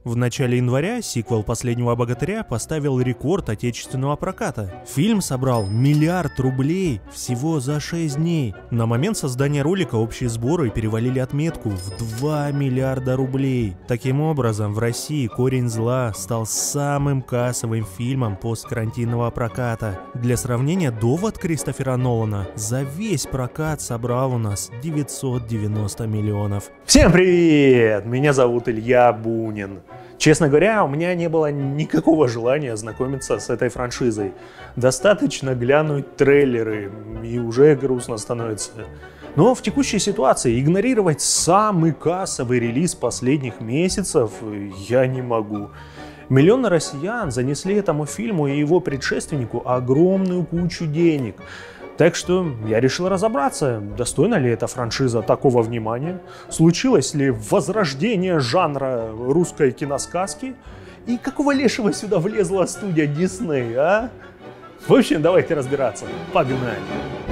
В начале января сиквел «Последнего богатыря» поставил рекорд отечественного проката. Фильм собрал 1 миллиард рублей всего за 6 дней. На момент создания ролика общие сборы перевалили отметку в 2 миллиарда рублей. Таким образом, в России «Корень зла» стал самым кассовым фильмом посткарантинного проката. Для сравнения, «Довод» Кристофера Нолана за весь прокат собрал у нас 990 миллионов. Всем привет! Меня зовут Илья Бунин. Честно говоря, у меня не было никакого желания знакомиться с этой франшизой. Достаточно глянуть трейлеры, и уже грустно становится. Но в текущей ситуации игнорировать самый кассовый релиз последних месяцев я не могу. Миллионы россиян занесли этому фильму и его предшественнику огромную кучу денег. Так что я решил разобраться, достойна ли эта франшиза такого внимания, случилось ли возрождение жанра русской киносказки и какого лешего сюда влезла студия Disney, а? В общем, давайте разбираться. Погнали!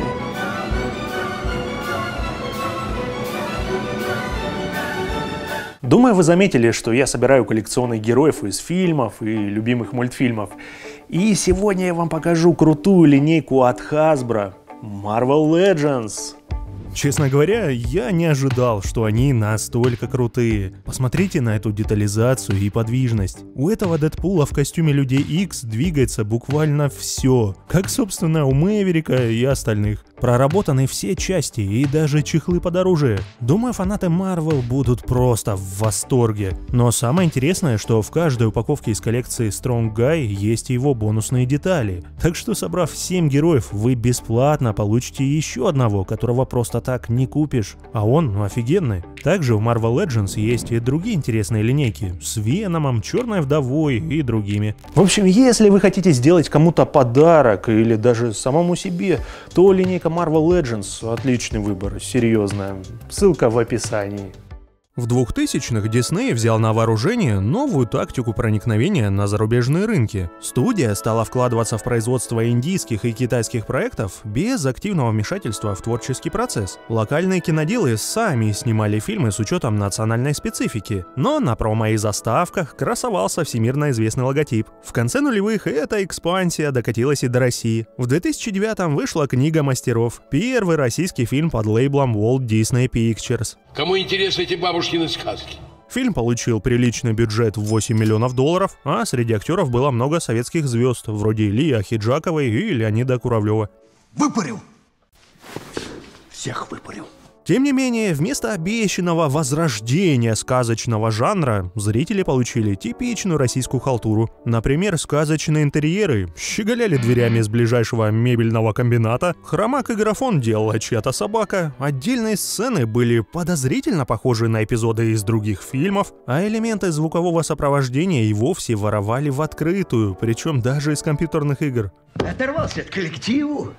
Думаю, вы заметили, что я собираю коллекционных героев из фильмов и любимых мультфильмов. И сегодня я вам покажу крутую линейку от Hasbro Marvel Legends. Честно говоря, я не ожидал, что они настолько крутые. Посмотрите на эту детализацию и подвижность. У этого Дэдпула в костюме Людей Икс двигается буквально все, как, собственно, у Мэверика и остальных. Проработаны все части и даже чехлы под оружие. Думаю, фанаты Marvel будут просто в восторге. Но самое интересное, что в каждой упаковке из коллекции Strong Guy есть его бонусные детали. Так что, собрав 7 героев, вы бесплатно получите еще одного, которого просто так не купишь. А он офигенный. Также у Marvel Legends есть и другие интересные линейки с Веномом, Черной Вдовой и другими. В общем, если вы хотите сделать кому-то подарок или даже самому себе, то линейка Marvel Legends — отличный выбор, серьезно. Ссылка в описании. В 2000-х Disney взял на вооружение новую тактику проникновения на зарубежные рынки. Студия стала вкладываться в производство индийских и китайских проектов без активного вмешательства в творческий процесс. Локальные киноделы сами снимали фильмы с учетом национальной специфики, но на промо и заставках красовался всемирно известный логотип. В конце нулевых эта экспансия докатилась и до России. В 2009-м вышла «Книга мастеров», первый российский фильм под лейблом Walt Disney Pictures. Кому интересны эти бабушкины сказки? Фильм получил приличный бюджет в 8 миллионов долларов, а среди актеров было много советских звезд, вроде Ильи Ахеджаковой и Леонида Куравлева. Выпарил! Всех выпарил. Тем не менее, вместо обещанного возрождения сказочного жанра, зрители получили типичную российскую халтуру. Например, сказочные интерьеры щеголяли дверями с ближайшего мебельного комбината, хромак и графон делала чья-то собака, отдельные сцены были подозрительно похожи на эпизоды из других фильмов, а элементы звукового сопровождения и вовсе воровали в открытую, причем даже из компьютерных игр. Оторвался от коллективу.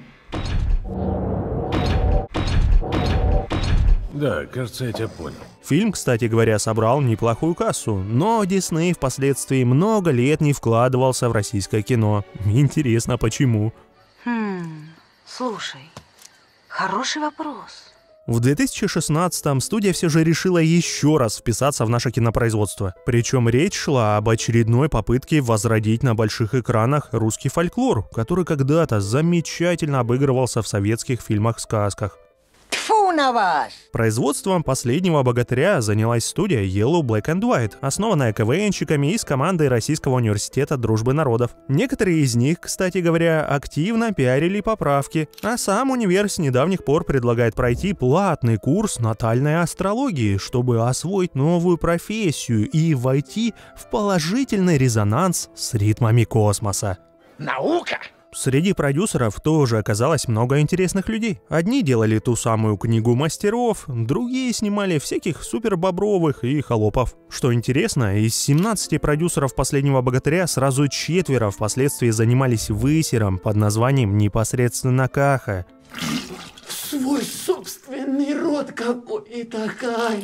Да, кажется, я тебя понял. Фильм, кстати говоря, собрал неплохую кассу, но Disney впоследствии много лет не вкладывался в российское кино. Интересно, почему? Слушай, хороший вопрос. В 2016-м студия все же решила еще раз вписаться в наше кинопроизводство. Причем речь шла об очередной попытке возродить на больших экранах русский фольклор, который когда-то замечательно обыгрывался в советских фильмах-сказках. Тьфу на вас! Производством «Последнего богатыря» занялась студия Yellow Black and White, основанная КВНщиками из команды Российского университета дружбы народов. Некоторые из них, кстати говоря, активно пиарили поправки, а сам универ с недавних пор предлагает пройти платный курс натальной астрологии, чтобы освоить новую профессию и войти в положительный резонанс с ритмами космоса. Наука! Среди продюсеров тоже оказалось много интересных людей. Одни делали ту самую «Книгу мастеров», другие снимали всяких супербобровых и холопов. Что интересно, из 17 продюсеров «Последнего богатыря» сразу 4 впоследствии занимались высером под названием непосредственно Каха. Свой собственный род какой такая.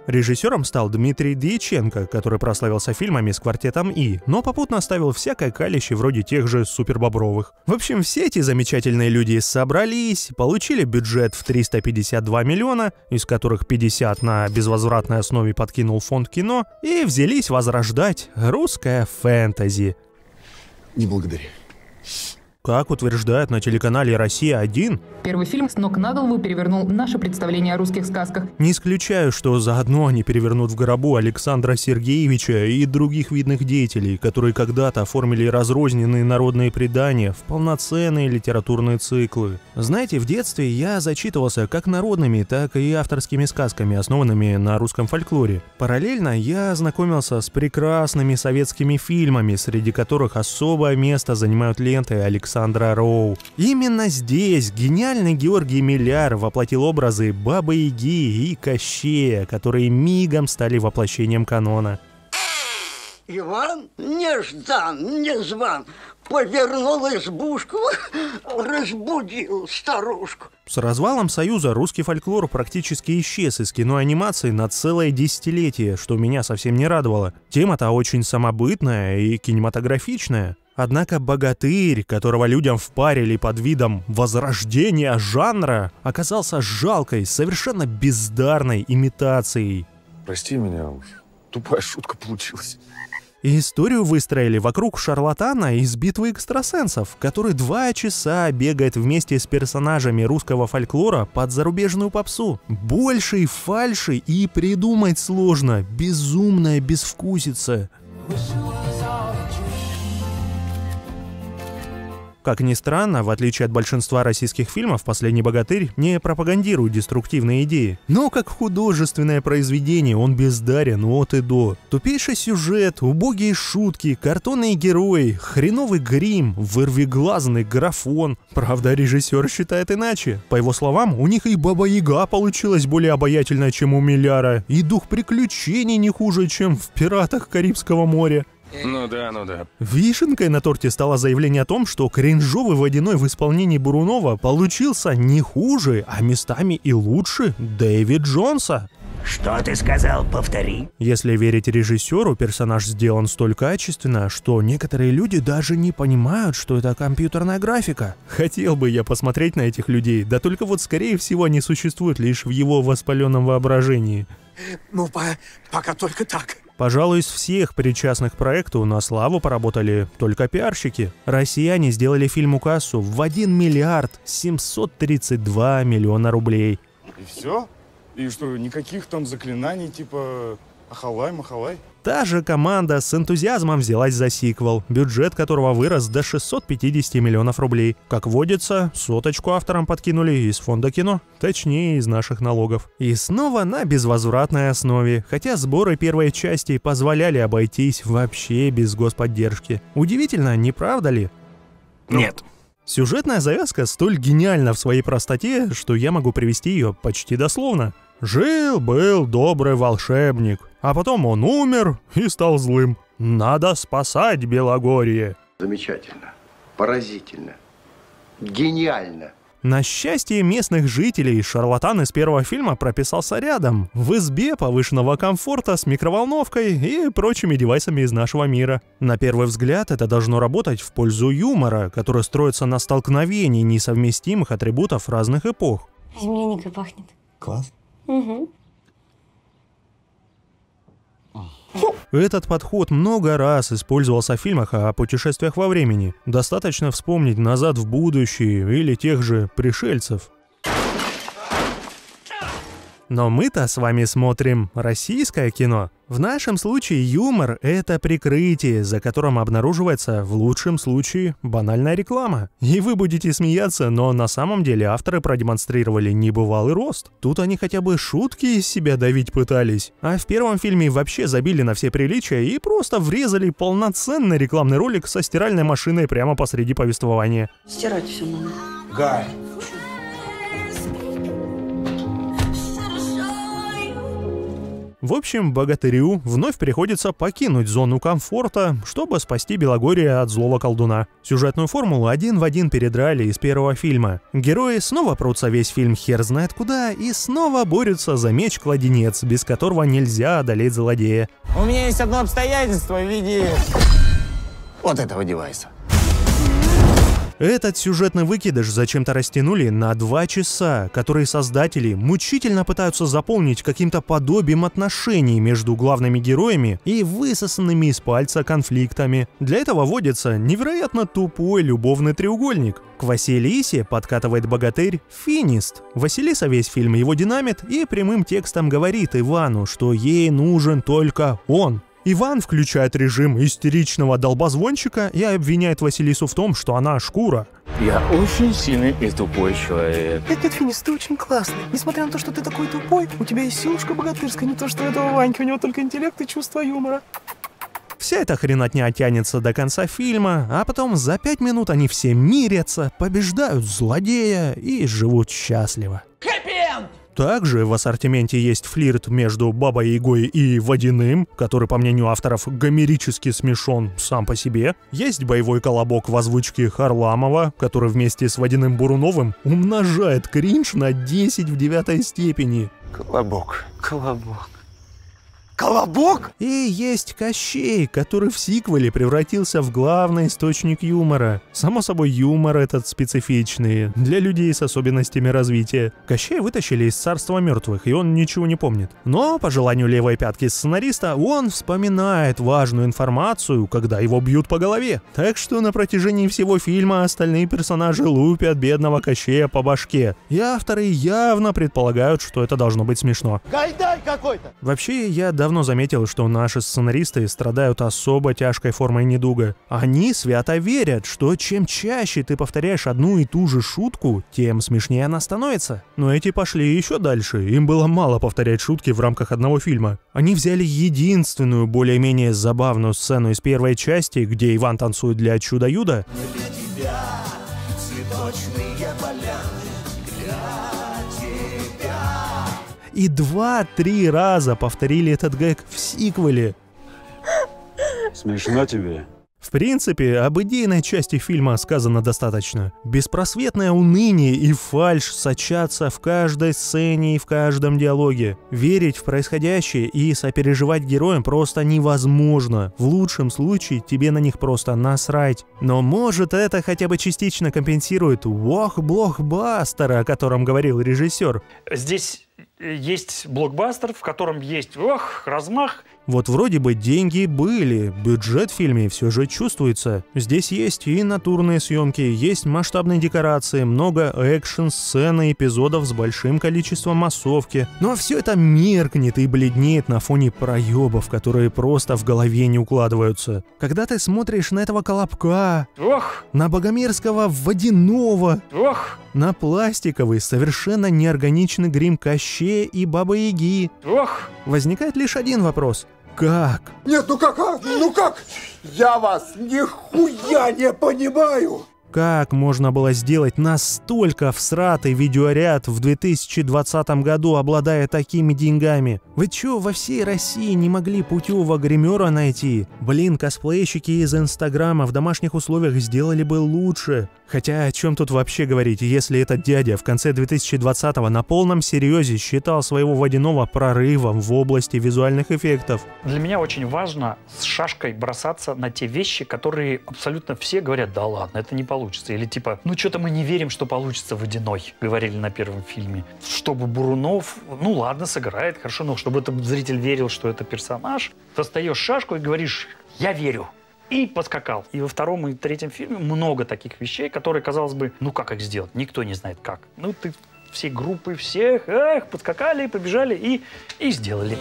Режиссером стал Дмитрий Дьяченко, который прославился фильмами с «Квартетом И», но попутно ставил всякое калище вроде тех же «Супербобровых». В общем, все эти замечательные люди собрались, получили бюджет в 352 миллиона, из которых 50 на безвозвратной основе подкинул фонд кино, и взялись возрождать русское фэнтези. Не благодари. Как утверждают на телеканале «Россия-1», первый фильм с ног на голову перевернул наше представление о русских сказках. не исключаю, что заодно они перевернут в гробу Александра Сергеевича и других видных деятелей, которые когда-то оформили разрозненные народные предания в полноценные литературные циклы. Знаете, в детстве я зачитывался как народными, так и авторскими сказками, основанными на русском фольклоре. Параллельно я ознакомился с прекрасными советскими фильмами, среди которых особое место занимают ленты Александра Роу. Именно здесь гениальный Георгий Миляр воплотил образы Бабы-Яги и Кощея, которые мигом стали воплощением канона. Иван неждан, незван, повернул избушку, разбудил старушку. С развалом Союза русский фольклор практически исчез из киноанимации на целое десятилетие, что меня совсем не радовало. Тема-то очень самобытная и кинематографичная. Однако богатырь, которого людям впарили под видом возрождения жанра, оказался жалкой, совершенно бездарной имитацией. Прости меня уж. Тупая шутка получилась. Историю выстроили вокруг шарлатана из битвы экстрасенсов, который 2 часа бегает вместе с персонажами русского фольклора под зарубежную попсу. Большей фальши и придумать сложно. Безумная безвкусица. Как ни странно, в отличие от большинства российских фильмов, «Последний богатырь» не пропагандирует деструктивные идеи. Но как художественное произведение он бездарен от и до. Тупейший сюжет, убогие шутки, картонные герои, хреновый грим, вырвиглазный графон. Правда, режиссер считает иначе. По его словам, у них и Баба-Яга получилась более обаятельная, чем у Миляра, и дух приключений не хуже, чем в «Пиратах Карибского моря». Ну да. Вишенкой на торте стало заявление о том, что кринжовый водяной в исполнении Бурунова получился не хуже, а местами и лучше Дэвид Джонса. Что ты сказал? Повтори. Если верить режиссеру, персонаж сделан столь качественно, что некоторые люди даже не понимают, что это компьютерная графика. Хотел бы я посмотреть на этих людей, да только вот скорее всего они существуют лишь в его воспаленном воображении. Ну, пока только так. Пожалуй, из всех причастных к проекту на славу поработали только пиарщики. Россияне сделали фильму кассу в 1 миллиард 732 миллиона рублей. И все? И что, никаких там заклинаний типа ахалай-махалай? Та же команда с энтузиазмом взялась за сиквел, бюджет которого вырос до 650 миллионов рублей. Как водится, соточку авторам подкинули из фонда кино, точнее из наших налогов. И снова на безвозвратной основе, хотя сборы первой части позволяли обойтись вообще без господдержки. Удивительно, не правда ли? Нет. Сюжетная завязка столь гениальна в своей простоте, что я могу привести ее почти дословно. Жил-был добрый волшебник, а потом он умер и стал злым. Надо спасать Белогорье. Замечательно, поразительно, гениально. На счастье местных жителей, шарлатан из первого фильма прописался рядом, в избе повышенного комфорта с микроволновкой и прочими девайсами из нашего мира. На первый взгляд это должно работать в пользу юмора, который строится на столкновении несовместимых атрибутов разных эпох. Земляникой пахнет. Класс. Угу. Этот подход много раз использовался в фильмах о путешествиях во времени. Достаточно вспомнить «Назад в будущее» или тех же «Пришельцев». Но мы-то с вами смотрим российское кино. В нашем случае юмор — это прикрытие, за которым обнаруживается, в лучшем случае, банальная реклама. И вы будете смеяться, но на самом деле авторы продемонстрировали небывалый рост. Тут они хотя бы шутки из себя давить пытались. А в первом фильме вообще забили на все приличия и просто врезали полноценный рекламный ролик со стиральной машиной прямо посреди повествования. Стирать все надо. Гай. В общем, богатырю вновь приходится покинуть зону комфорта, чтобы спасти Белогорье от злого колдуна. Сюжетную формулу один в один передрали из первого фильма. Герои снова прутся весь фильм хер знает куда и снова борются за меч-кладенец, без которого нельзя одолеть злодея. У меня есть одно обстоятельство в виде вот этого девайса. Этот сюжетный выкидыш зачем-то растянули на 2 часа, которые создатели мучительно пытаются заполнить каким-то подобием отношений между главными героями и высосанными из пальца конфликтами. Для этого вводится невероятно тупой любовный треугольник. К Василисе подкатывает богатырь Финист. Василиса весь фильм его динамит и прямым текстом говорит Ивану, что ей нужен только он. Иван включает режим истеричного долбозвончика и обвиняет Василису в том, что она шкура. Я очень сильный и тупой человек. Нет, Финис, ты очень классный. Несмотря на то, что ты такой тупой, у тебя есть силушка богатырская, не то что у этого Ваньки, у него только интеллект и чувство юмора. Вся эта хренотня тянется до конца фильма, а потом за 5 минут они все мирятся, побеждают злодея и живут счастливо. Также в ассортименте есть флирт между Бабой-Ягой и Водяным, который, по мнению авторов, гомерически смешон сам по себе. Есть боевой колобок в озвучке Харламова, который вместе с Водяным Буруновым умножает кринж на 10 в 9 степени. Колобок. Колобок? И есть Кощей, который в сиквеле превратился в главный источник юмора. Само собой, юмор этот специфичный, для людей с особенностями развития. Кощея вытащили из царства мертвых, и он ничего не помнит. Но, по желанию левой пятки сценариста, он вспоминает важную информацию, когда его бьют по голове. Так что на протяжении всего фильма остальные персонажи лупят бедного Кощея по башке. И авторы явно предполагают, что это должно быть смешно. Гайдай какой-то! Вообще, я давно заметил, что наши сценаристы страдают особо тяжкой формой недуга. Они свято верят, что чем чаще ты повторяешь одну и ту же шутку, тем смешнее она становится. Но эти пошли еще дальше, им было мало повторять шутки в рамках одного фильма. Они взяли единственную более-менее забавную сцену из первой части, где Иван танцует для Чудо-Юдо, и 2-3 раза повторили этот гэг в сиквеле. Смешно тебе? В принципе, об идейной части фильма сказано достаточно. Беспросветное уныние и фальшь сочатся в каждой сцене и в каждом диалоге. Верить в происходящее и сопереживать героям просто невозможно. В лучшем случае тебе на них просто насрать. Но может это хотя бы частично компенсирует блокбастер, о котором говорил режиссер. Здесь есть блокбастер, в котором есть размах. Вот вроде бы деньги были, бюджет в фильме все же чувствуется. Здесь есть и натурные съемки, есть масштабные декорации, много экшн-сцен и эпизодов с большим количеством массовки. Но все это меркнет и бледнеет на фоне проебов, которые просто в голове не укладываются. Когда ты смотришь на этого Колобка, на богомерзкого Водяного, на пластиковый, совершенно неорганичный грим Кощея и Бабы-Яги, возникает лишь один вопрос. Как? Нет, ну как? Я вас нихуя не понимаю! Как можно было сделать настолько всратый видеоряд в 2020 году, обладая такими деньгами? Вы чё, во всей России не могли путевого гримера найти? Блин, косплейщики из Инстаграма в домашних условиях сделали бы лучше. Хотя о чем тут вообще говорить, если этот дядя в конце 2020-го на полном серьезе считал своего Водяного прорывом в области визуальных эффектов? Для меня очень важно с шашкой бросаться на те вещи, которые абсолютно все говорят: да ладно, это не получится. Или типа, ну что-то мы не верим, что получится Водяной, говорили на первом фильме. Чтобы Бурунов, ну ладно, сыграет, хорошо, но чтобы этот зритель верил, что это персонаж, достаешь шашку и говоришь: я верю. И поскакал. И во втором и третьем фильме много таких вещей, которые, казалось бы, ну как их сделать? Никто не знает как. Ну ты всей группы всех, подскакали, побежали и сделали.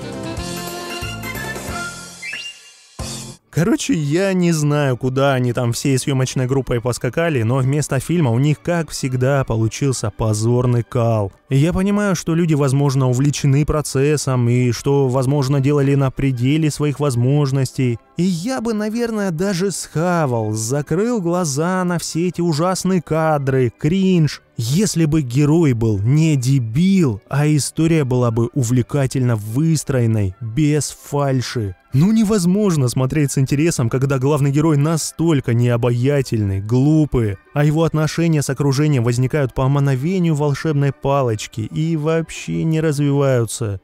Короче, я не знаю, куда они там всей съемочной группой поскакали, но вместо фильма у них, как всегда, получился позорный кал. И я понимаю, что люди, возможно, увлечены процессом и что, возможно, делали на пределе своих возможностей. И я бы, наверное, даже схавал, закрыл глаза на все эти ужасные кадры, кринж, если бы герой был не дебил, а история была бы увлекательно выстроенной, без фальши. Ну невозможно смотреть с интересом, когда главный герой настолько необаятельный, глупый, а его отношения с окружением возникают по мановению волшебной палочки и вообще не развиваются.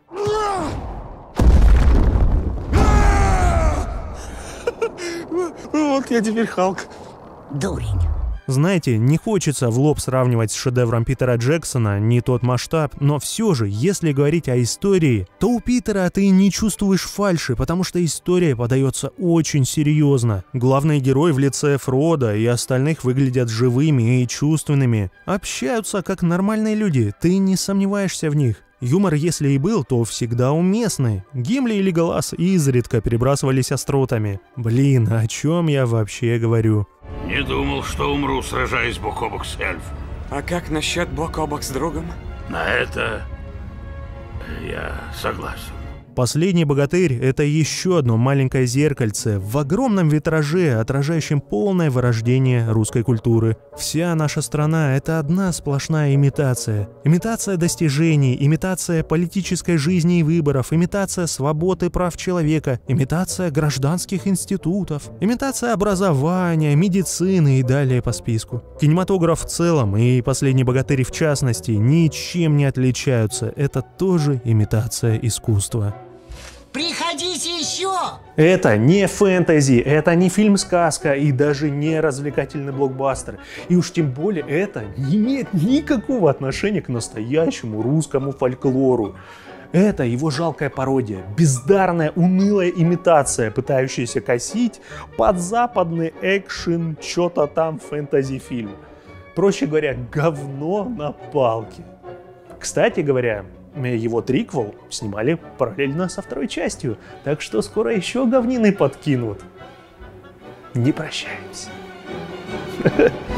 Вот я теперь Халк. Дурень. Знаете, не хочется в лоб сравнивать с шедевром Питера Джексона, не тот масштаб, но все же, если говорить о истории, то у Питера ты не чувствуешь фальши, потому что история подается очень серьезно. Главные герои в лице Фродо и остальных выглядят живыми и чувственными, общаются как нормальные люди, ты не сомневаешься в них. Юмор, если и был, то всегда уместный. Гимли и Леголас изредка перебрасывались остротами. Блин, о чем я вообще говорю? Не думал, что умру, сражаясь бок о бок с эльфом. А как насчет бок о бок с другом? На это я согласен. «Последний богатырь» — это еще одно маленькое зеркальце в огромном витраже, отражающем полное вырождение русской культуры. Вся наша страна — это одна сплошная имитация. Имитация достижений, имитация политической жизни и выборов, имитация свободы и прав человека, имитация гражданских институтов, имитация образования, медицины и далее по списку. Кинематограф в целом и «Последний богатырь» в частности ничем не отличаются. Это тоже имитация искусства. Приходите еще! Это не фэнтези, это не фильм-сказка и даже не развлекательный блокбастер. И уж тем более это не имеет никакого отношения к настоящему русскому фольклору. Это его жалкая пародия, бездарная, унылая имитация, пытающаяся косить под западный экшен, что-то там фэнтези-фильм. Проще говоря, говно на палке. Кстати говоря, его триквел снимали параллельно со второй частью, так что скоро еще говнины подкинут. Не прощаемся.